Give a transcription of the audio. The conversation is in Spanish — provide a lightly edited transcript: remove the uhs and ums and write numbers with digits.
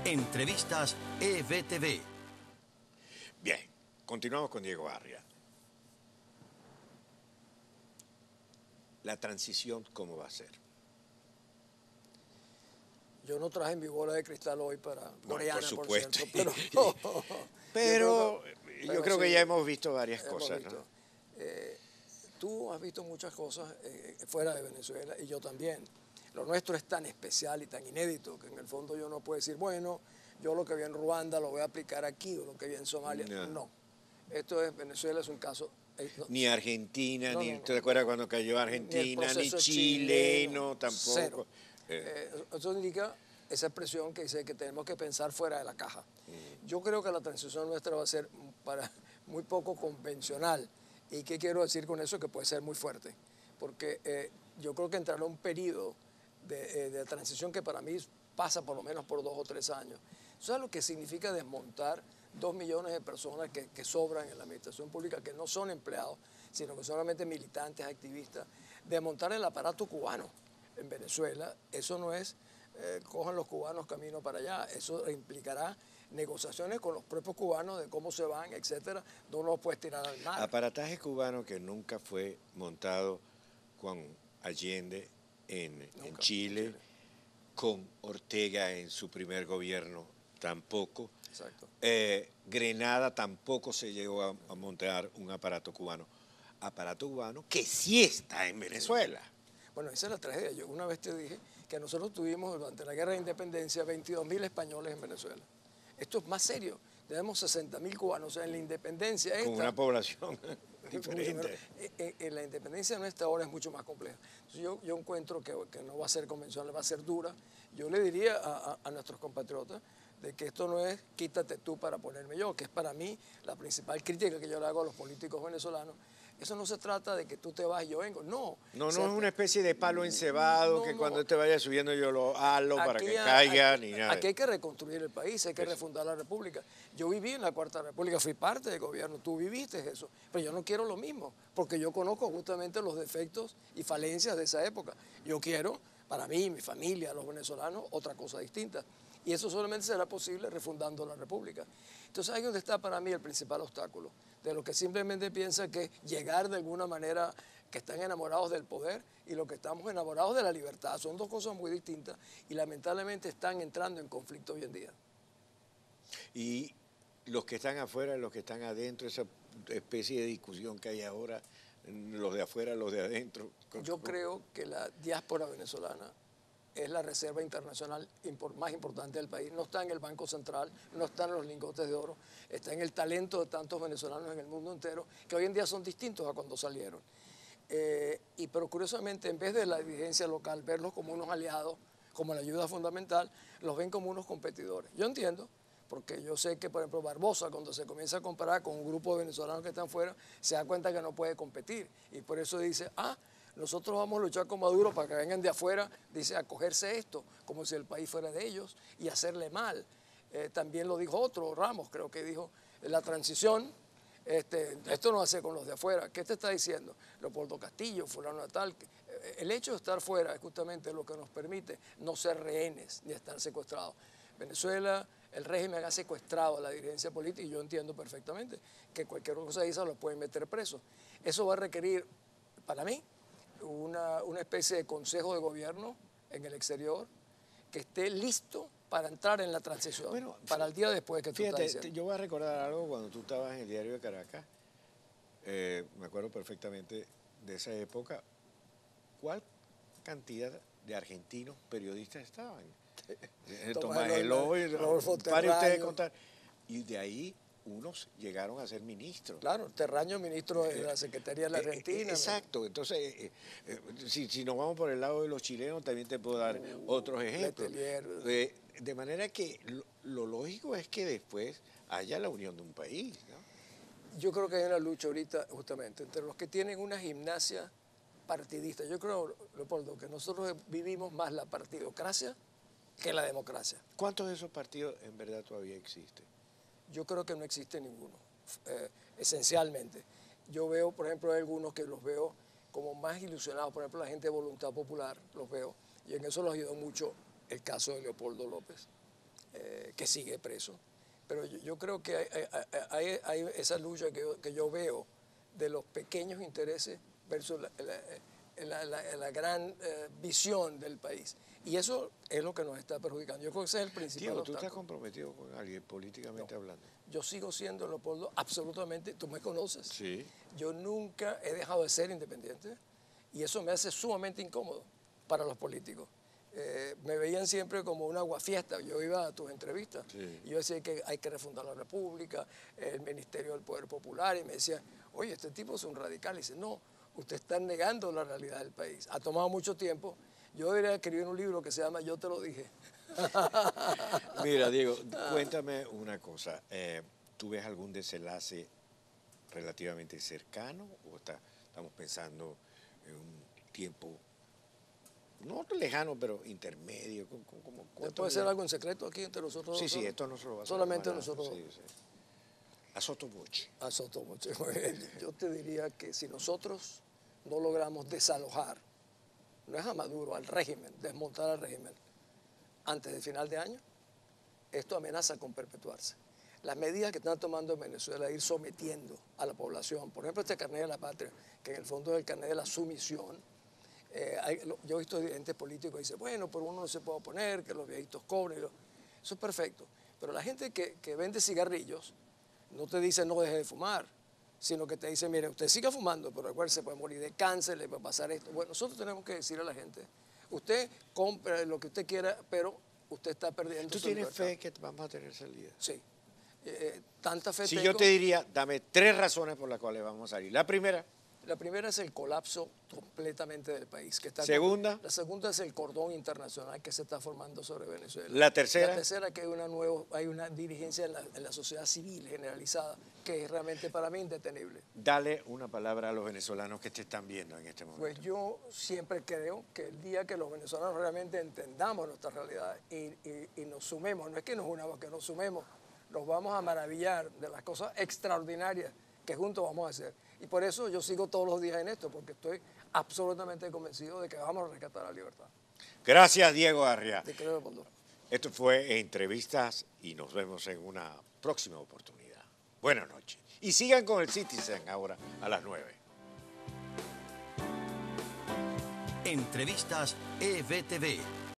Entrevistas EBTV. Bien, continuamos con Diego Arria. La transición, ¿cómo va a ser? Yo no traje mi bola de cristal hoy para Coreana, por supuesto. cierto, pero yo creo que sí, ya hemos visto varias cosas, ¿no? Tú has visto muchas cosas fuera de Venezuela y yo también. Lo nuestro es tan especial y tan inédito que en el fondo yo no puedo decir, bueno, yo lo que vi en Ruanda lo voy a aplicar aquí o lo que vi en Somalia. No. Esto es, Venezuela es un caso... Ni Argentina, ¿te acuerdas cuando cayó Argentina? Ni Chile, no, tampoco. Cero. Eso indica esa expresión que dice que tenemos que pensar fuera de la caja. Yo creo que la transición nuestra va a ser muy poco convencional. ¿Y qué quiero decir con eso? Que puede ser muy fuerte. Porque yo creo que entrará un periodo de transición que para mí pasa por lo menos por 2 o 3 años. ¿Eso es lo que significa desmontar 2 millones de personas que sobran en la administración pública, que no son empleados, sino que son solamente militantes, activistas? Desmontar el aparato cubano en Venezuela, eso no es cojan los cubanos camino para allá, eso implicará negociaciones con los propios cubanos de cómo se van, etcétera, no los puedes tirar al mar. Aparataje cubano que nunca fue montado con Allende en Chile, con Ortega en su primer gobierno tampoco. Exacto. Grenada tampoco se llegó a montar un aparato cubano. Aparato cubano que sí está en Venezuela. Bueno, esa es la tragedia. Yo una vez te dije que nosotros tuvimos durante la Guerra de Independencia 22.000 españoles en Venezuela. Esto es más serio. Tenemos 60.000 cubanos. O sea, en la independencia esta... Con una población diferente. En la independencia nuestra ahora es mucho más compleja. Entonces yo encuentro que no va a ser convencional, va a ser dura. Yo le diría a nuestros compatriotas de que esto no es quítate tú para ponerme yo, que es para mí la principal crítica que yo le hago a los políticos venezolanos. Eso no se trata de que tú te vas y yo vengo, no. No es una especie de palo encebado que cuando te vaya subiendo yo lo halo para que caiga ni nada. Aquí hay que reconstruir el país, hay que refundar la república. Yo viví en la Cuarta República, fui parte del gobierno, tú viviste eso, pero yo no quiero lo mismo, porque yo conozco justamente los defectos y falencias de esa época. Yo quiero, para mí, mi familia, los venezolanos, otra cosa distinta. Y eso solamente será posible refundando la república. Entonces ahí es donde está para mí el principal obstáculo, de los que simplemente piensan que llegar de alguna manera, que están enamorados del poder y los que estamos enamorados de la libertad. Son dos cosas muy distintas y lamentablemente están entrando en conflicto hoy en día. Y los que están afuera, los que están adentro, esa especie de discusión que hay ahora, los de afuera, los de adentro. Yo creo que la diáspora venezolana es la reserva internacional más importante del país. No está en el Banco Central, no está en los lingotes de oro, está en el talento de tantos venezolanos en el mundo entero, que hoy en día son distintos a cuando salieron. Pero curiosamente, en vez de la dirigencia local, verlos como unos aliados, como la ayuda fundamental, los ven como unos competidores. Yo entiendo, porque yo sé que, por ejemplo, Barbosa, cuando se comienza a comparar con un grupo de venezolanos que están fuera, se da cuenta que no puede competir. Y por eso dice, nosotros vamos a luchar con Maduro para que vengan de afuera, dice, a cogerse esto, como si el país fuera de ellos, y hacerle mal. También lo dijo otro, Ramos, creo que dijo, la transición, esto no hace con los de afuera. ¿Qué te está diciendo? Leopoldo Castillo, fulano de tal. El hecho de estar fuera es justamente lo que nos permite no ser rehenes ni estar secuestrados. Venezuela, el régimen ha secuestrado a la dirigencia política y yo entiendo perfectamente que cualquier cosa de esa lo pueden meter preso. Eso va a requerir, para mí, una especie de consejo de gobierno en el exterior que esté listo para entrar en la transición, bueno, para el día después que tú estás diciendo. Yo voy a recordar algo cuando tú estabas en el diario de Caracas, me acuerdo perfectamente de esa época. ¿Cuál cantidad de argentinos periodistas estaban? Tomás Eloy, para ustedes contar. Y de ahí unos llegaron a ser ministros. Claro, Terraño, ministro de la Secretaría de la Argentina. Exacto, entonces, si nos vamos por el lado de los chilenos, también te puedo dar otros ejemplos. De manera que lo lógico es que después haya la unión de un país, ¿no? Yo creo que hay una lucha ahorita, justamente, entre los que tienen una gimnasia partidista. Yo creo, Leopoldo, que nosotros vivimos más la partidocracia que la democracia. ¿Cuántos de esos partidos en verdad todavía existen? Yo creo que no existe ninguno, esencialmente. Yo veo, por ejemplo, algunos que los veo como más ilusionados, por ejemplo, la gente de Voluntad Popular, los veo, y en eso los ayudó mucho el caso de Leopoldo López. que sigue preso. Pero yo creo que hay esa lucha que yo veo de los pequeños intereses versus la gran visión del país. Y eso es lo que nos está perjudicando. Yo creo que ese es el principal Diego, ¿tú obstáculo. estás comprometido con alguien políticamente hablando? Yo sigo siendo, Leopoldo, absolutamente, tú me conoces. Sí. Yo nunca he dejado de ser independiente y eso me hace sumamente incómodo para los políticos. Me veían siempre como un aguafiesta. Yo iba a tus entrevistas y yo decía que hay que refundar la República, el Ministerio del Poder Popular, y me decían, oye, este tipo es un radical. Y dice, no, usted está negando la realidad del país. Ha tomado mucho tiempo. Yo debería escribir un libro que se llama Yo te lo dije. Mira, Diego, cuéntame una cosa. ¿Tú ves algún desenlace relativamente cercano o estamos pensando en un tiempo no lejano, pero intermedio? ¿Puede ser algo en secreto aquí entre nosotros? Sí, sí, esto no se lo va a solamente nosotros. Sí, sí. A sotoboche. A sotoboche. Yo te diría que si nosotros no logramos desalojar, no es a Maduro, al régimen, desmontar al régimen, antes del final de año, esto amenaza con perpetuarse. Las medidas que están tomando en Venezuela, ir sometiendo a la población, por ejemplo, este carnet de la patria, que en el fondo es el carnet de la sumisión. Yo he visto dirigentes políticos que dicen, bueno, pero uno no se puede oponer, que los viejitos cobren. Eso es perfecto. Pero la gente que vende cigarrillos no te dice no deje de fumar, sino que te dice, mire, usted siga fumando, pero recuerde, se puede morir de cáncer, le puede pasar esto. Bueno, nosotros tenemos que decirle a la gente, usted compra lo que usted quiera, pero usted está perdiendo ¿Tú su tienes libertad. fe que vamos a tener salida? Sí. Tanta fe Si tengo. yo te diría, dame 3 razones por las cuales vamos a salir. La primera, La primera es el colapso completamente del país. Segunda. La segunda es el cordón internacional que se está formando sobre Venezuela. La tercera. La tercera que hay una dirigencia en la sociedad civil generalizada que es realmente para mí indetenible. dale una palabra a los venezolanos que te están viendo en este momento. Pues yo siempre creo que el día que los venezolanos realmente entendamos nuestra realidad y nos sumemos, no es que nos unamos, que nos sumemos, nos vamos a maravillar de las cosas extraordinarias que juntos vamos a hacer. Y por eso yo sigo todos los días en esto, porque estoy absolutamente convencido de que vamos a rescatar la libertad. Gracias, Diego Arria. Te creo, Leopoldo. Esto fue Entrevistas y nos vemos en una próxima oportunidad. Buenas noches. Y sigan con el Citizen ahora a las 9. Entrevistas EVTV.